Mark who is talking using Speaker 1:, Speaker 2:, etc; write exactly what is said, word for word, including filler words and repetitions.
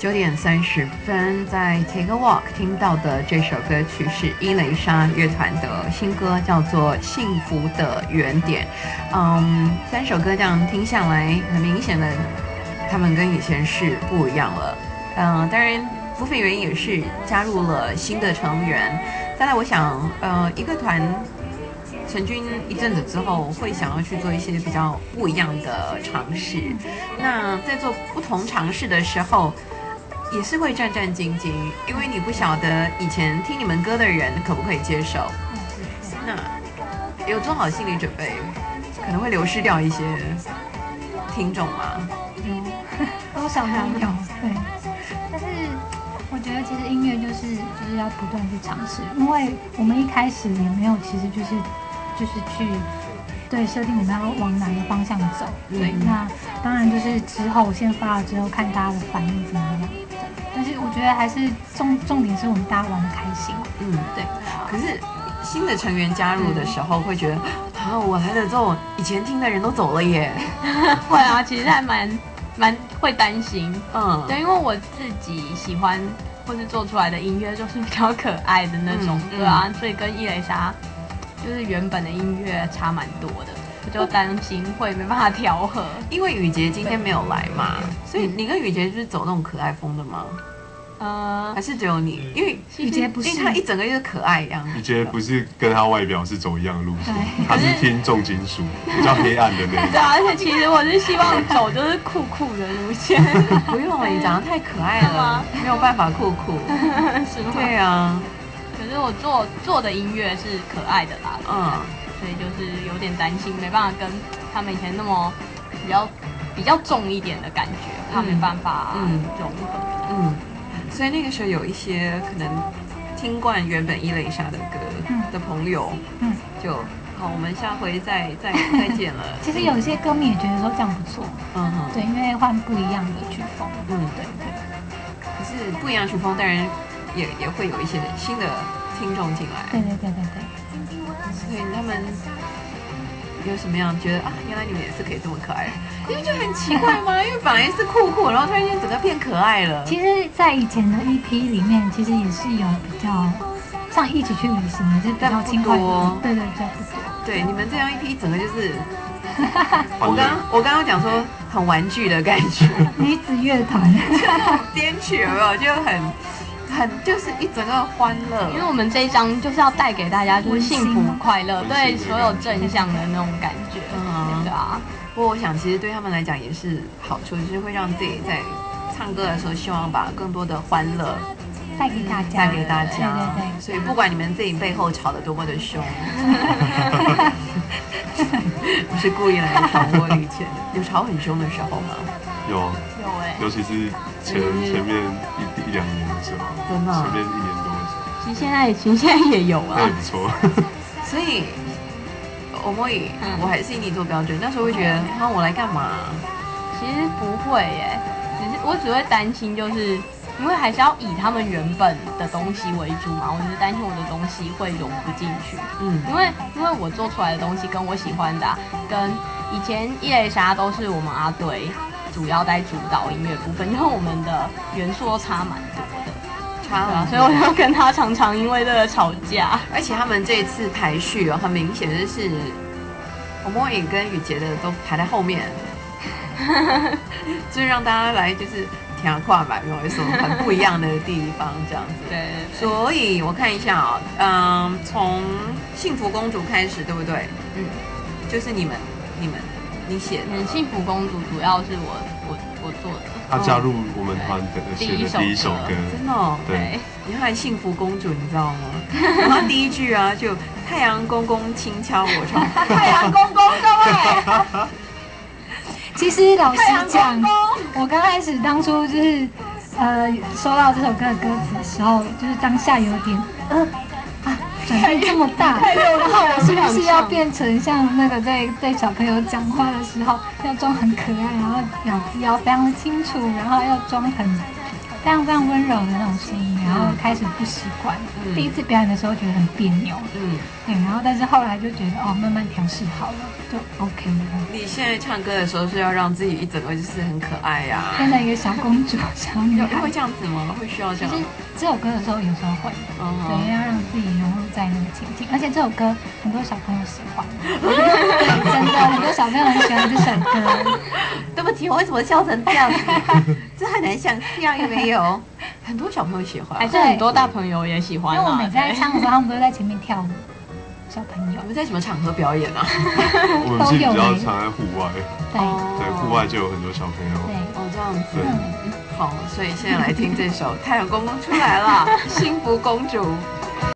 Speaker 1: 九点三十分，在 Take a Walk 听到的这首歌曲是伊蕾莎乐团的新歌，叫做《幸福的原点》。嗯，三首歌这样听下来，很明显的，他们跟以前是不一样了。嗯，当然部分原因也是加入了新的成员。再来，我想，呃，一个团成军一阵子之后，会想要去做一些比较不一样的尝试。那在做不同尝试的时候，也是会战战兢兢，因为你不晓得以前听你们歌的人可不可以接受。那有做好心理准备，可能会流失掉一些听众吗？
Speaker 2: 有，多少都有。对，但是我觉得其实音乐就是就是要不断去尝试，因为我们一开始也没有，其实就是就是去对设定我们要往哪个方向走。对，嗯、那当然就是之后先发了之后，看大家的反应怎么样。但是我觉得还是重重点是我们大家玩得开心。嗯，对。
Speaker 1: 可是新的成员加入的时候，会觉得啊，我来了之后，以前听的人都走了耶。
Speaker 3: 会啊，其实还蛮蛮会担心。嗯，对，因为我自己喜欢或是做出来的音乐就是比较可爱的那种，嗯、对啊，所以跟伊蕾莎就是原本的音乐差蛮多的。我就担心会没办法调和，
Speaker 1: 因为雨杰今天没有来嘛，所以你跟雨杰就是走那种可爱风的吗？呃，还是只有你？因为
Speaker 2: 雨杰不是，
Speaker 1: 因为他一整个就是可爱一样。
Speaker 4: 雨杰不是跟他外表是走一样的路线，他是听重金属，比较黑暗的那种。
Speaker 3: 对啊，而且其实我是希望走就是酷酷的路线。
Speaker 1: 不用了，你长得太可爱了，没有办法酷酷。
Speaker 3: 是吗？
Speaker 1: 对啊。
Speaker 3: 可是我做做的音乐是可爱的啦。嗯。所以就是有点担心，没办法跟他们以前那么比较比较重一点的感觉，怕没办法融合。
Speaker 1: 嗯，嗯所以那个时候有一些可能听惯原本伊蕾莎的歌的朋友，嗯，就好，我们下回再再再见了。
Speaker 2: 其实有些歌迷也觉得说这样不错，嗯哼，对，因为换不一样的曲风，嗯，对对。
Speaker 1: 可是不一样曲风，当然也也会有一些新的听众进来。
Speaker 2: 对对对对对。
Speaker 1: 所以他们有什么样觉得啊？原来你们也是可以这么可爱，因为就很奇怪吗？因为本来是酷酷，然后突然间整个变可爱了。
Speaker 2: 其实，在以前的 E P 里面，其实也是有比较像一起去旅行，也是比较轻快的。对对，比较不多。
Speaker 1: 对，你们这样一批整个就是，我刚我刚刚讲说很玩具的感觉，
Speaker 2: 女子乐团，
Speaker 1: 编曲有没有就很。很就是一整个欢乐，
Speaker 3: 因为我们这一张就是要带给大家就是幸福快乐，对所有正向的那种感觉，嗯，对啊。
Speaker 1: 不过我想其实对他们来讲也是好处，就是会让自己在唱歌的时候，希望把更多的欢乐
Speaker 2: 带给大家，
Speaker 1: 带给大家。
Speaker 2: 对对对。
Speaker 1: 所以不管你们自己背后吵得多么的凶，不是故意来挑拨离间的。有吵很凶的时候吗？
Speaker 4: 有
Speaker 3: 有哎、欸，
Speaker 4: 尤其是前前面一一两年的时候，
Speaker 1: 真的，
Speaker 4: 前面一年多的时候，
Speaker 3: 其实现在其实现在也有啊，
Speaker 4: 那也不错。
Speaker 1: 所以，我摸以我还是以你做标准，那时候会觉得，那、啊、我来干嘛？
Speaker 3: 其实不会耶，只是我只会担心，就是因为还是要以他们原本的东西为主嘛，我只是担心我的东西会融不进去。嗯，因为因为我做出来的东西跟我喜欢的、啊，跟以前伊蕾莎都是我们阿队主要在主导音乐部分，因为我们的元素都差蛮多的，差很多，所以我就跟他常常因为这个吵架。
Speaker 1: 而且他们这一次排序哦，很明显的是，我莫影跟雨杰的都排在后面，就是让大家来就是听跨吧，认为说很不一样的地方这样子。
Speaker 3: 对, 对, 对。
Speaker 1: 所以我看一下啊、哦，嗯，从幸福公主开始，对不对？嗯，就是你们你们。你写的
Speaker 3: 《幸福公主》主要是我我我做的。
Speaker 4: 她加入我们团的写的第一首歌，
Speaker 1: 真的、哦。对，你看《幸福公主》，你知道吗？然后第一句啊，就太阳公公轻敲我窗，太阳公公各位。
Speaker 2: 其实老实讲，我刚开始当初就是呃收到这首歌的歌词的时候，就是当下有点呃。转变这么大，然后我是不是要变成像那个在对小朋友讲话的时候要装很可爱，然后咬字要非常的清楚，然后要装很非常非常温柔的那种声音，然后开始不习惯，嗯、第一次表演的时候觉得很别扭，嗯，对，然后但是后来就觉得哦，慢慢调试好了，就 OK 了。
Speaker 1: 你现在唱歌的时候是要让自己一整个就是很可爱呀、啊，
Speaker 2: 变成一个小公主、小女孩，
Speaker 1: 会这样子吗？会需要这样？
Speaker 2: 其实这首歌的时候有时候会，哦、对，要让自己融入在那个情境，而且这首歌很多小朋友喜欢，对，真的很多小朋友很喜欢这首歌。
Speaker 1: 对不起，我为什么笑成这样子？这很难想象，有没有？很多小朋友喜欢，
Speaker 3: 还是很多大朋友也喜欢、啊。
Speaker 2: 因为我每次在唱的时候，他们都在前面跳舞。小朋友，
Speaker 1: 你们在什么场合表演啊？
Speaker 4: 我们是比较常在户外，
Speaker 2: 对，
Speaker 4: 对，户外就有很多小朋友。
Speaker 2: 对，
Speaker 1: 哦，这样子。嗯、好，所以现在来听这首《太阳公公出来了》，幸福公主。